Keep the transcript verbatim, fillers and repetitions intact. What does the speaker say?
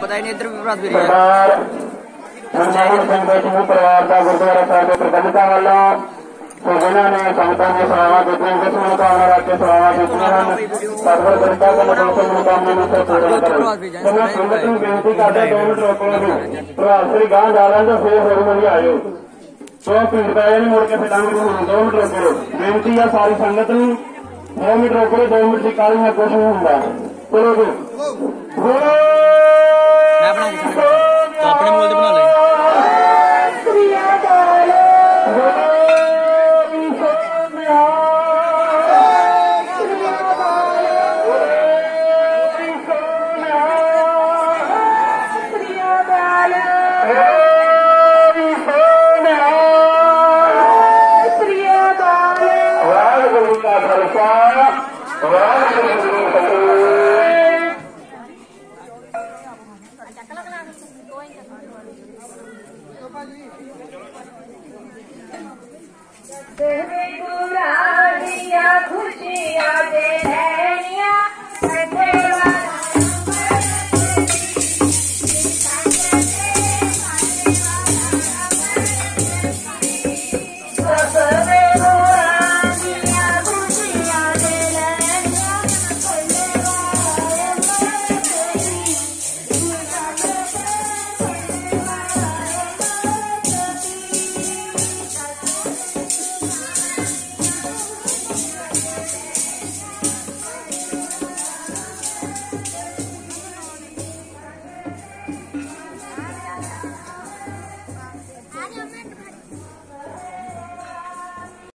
पता ही नहीं इधर भी बरात भी परिवार का गुरुद्वारा साहब के प्रबंधकों वालों तो जिन्होंने संगतों की सेवा की किस मनोकामना रख के सेवा की सर्वर जनता को मनोकामना मनोकामना से पूर्ण करें। तो मैं संगत में बेनती करता दो मिनट रोको नहीं प्रभाव श्री गांव जा रहे हैं तो फिर होर मंडी आयो तो पिंड का नहीं मुड़ के फिटांग दो मिनट रोको बेनती है सारी संगत में दो मिनट रोको दो मिनट की काली में कुछ नहीं होगा चलो जी अपने बोल बना ले खुशियाँ दे